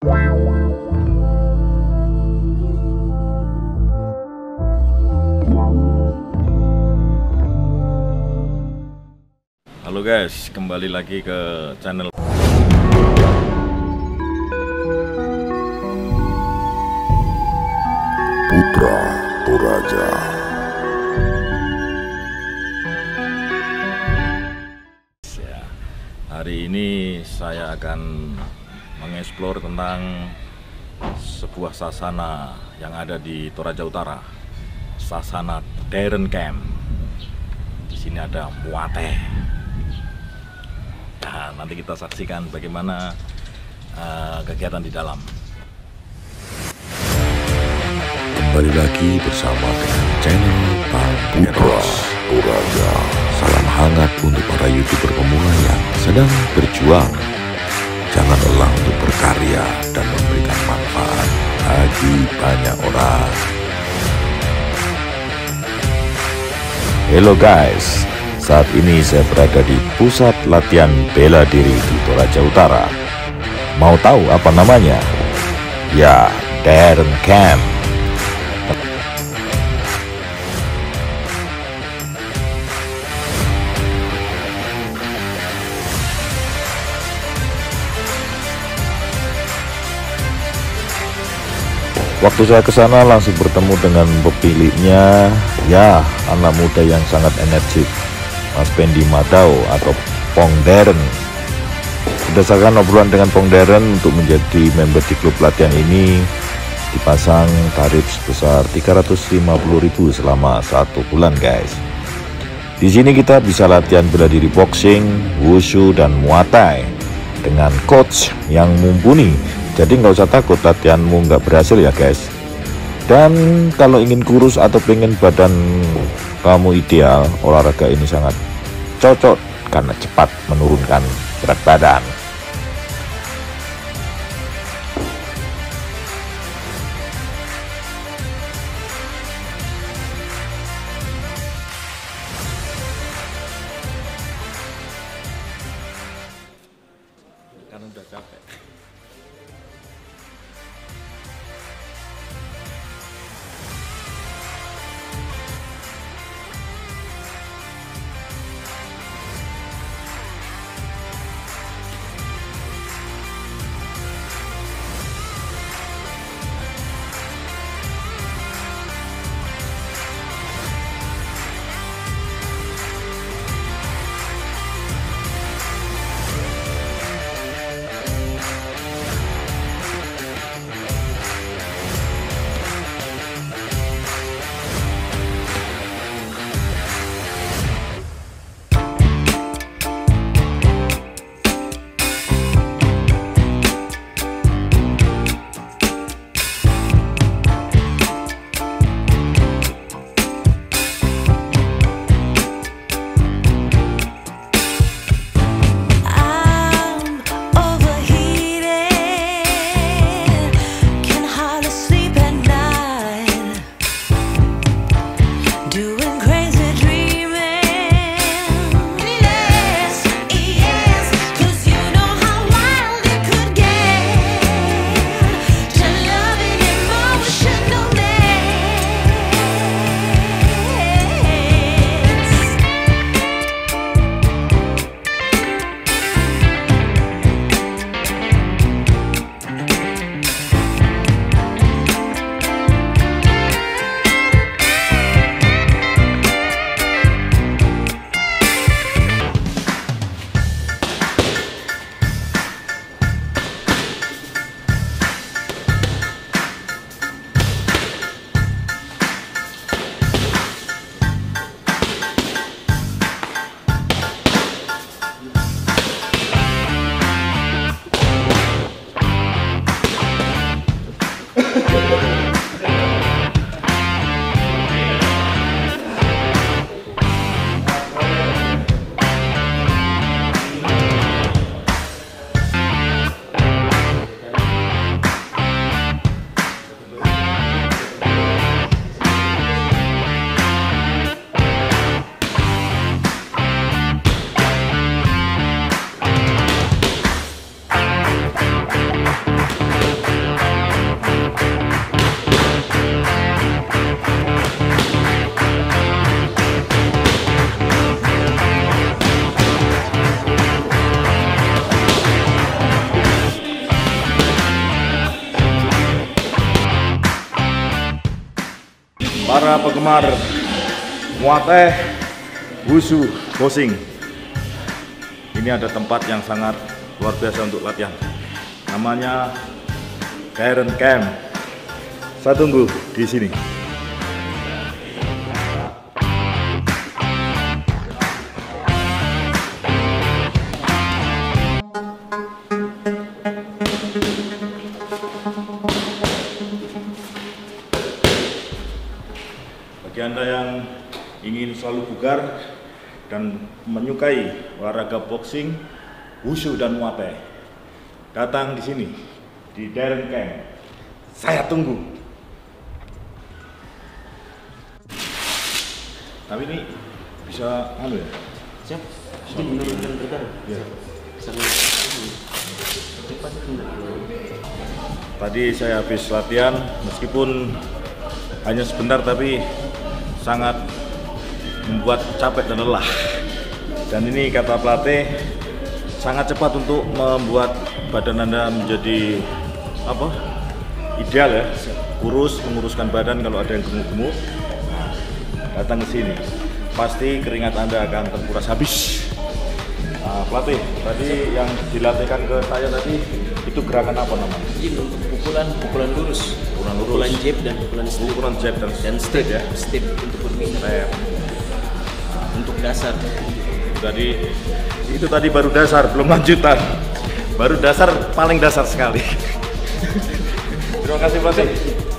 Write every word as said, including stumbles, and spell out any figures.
Halo guys, kembali lagi ke channel Putra Toraja. ya, Hari ini saya akan mengeksplor tentang sebuah sasana yang ada di Toraja Utara, Sasana Darren Camp. Di sini ada Muate. Nah, nanti kita saksikan bagaimana uh, kegiatan di dalam. Kembali lagi bersama dengan channel Pak Putra Toraja. Salam hangat untuk para YouTuber pemula yang sedang berjuang. Jangan lelah untuk berkarya dan memberikan manfaat bagi banyak orang. Hello guys, saat ini saya berada di pusat latihan bela diri di Toraja Utara. Mau tahu apa namanya? Ya, Darren Camp. Waktu saya ke sana langsung bertemu dengan pemiliknya, ya anak muda yang sangat energik, Mas Pendi Madao atau Pong Darren. Berdasarkan obrolan dengan Pong Darren, untuk menjadi member di klub latihan ini dipasang tarif sebesar tiga ratus lima puluh ribu selama satu bulan guys. Di sini kita bisa latihan bela diri boxing, wushu, dan muay thai dengan coach yang mumpuni. Jadi nggak usah takut latihanmu nggak berhasil ya guys. Dan kalau ingin kurus atau pengen badan kamu ideal, olahraga ini sangat cocok karena cepat menurunkan berat badan. Kan udah capek. para penggemar Muay Thai, Wushu, Boxing. Ini ada tempat yang sangat luar biasa untuk latihan. Namanya Darren Camp. Saya tunggu di sini. Bagi Anda yang ingin selalu bugar dan menyukai olahraga boxing, wushu dan muay thai, datang di sini di Darren Camp. Saya tunggu. Tapi ini bisa anu ya? Siap. Itu menurunkan berat badan. Ya. Sama cepat itu. Tadi saya habis latihan, meskipun hanya sebentar tapi sangat membuat capek dan lelah. Dan ini kata pelatih sangat cepat untuk membuat badan Anda menjadi apa? Ideal ya, kurus, menguruskan badan. Kalau ada yang gemuk-gemuk, datang ke sini, pasti keringat Anda akan terkuras habis. Nah, pelatih, tadi yang dilatihkan ke saya tadi itu gerakan apa namanya? Ini untuk pukulan pukulan lurus, Pukulan lurus. pukulan jab dan pukulan step. Ukuran jab dan, Dan step ya. step untuk berpindah. Step. Untuk dasar. Jadi itu tadi baru dasar, belum lanjutan. Baru dasar, paling dasar sekali. Terima kasih pelatih.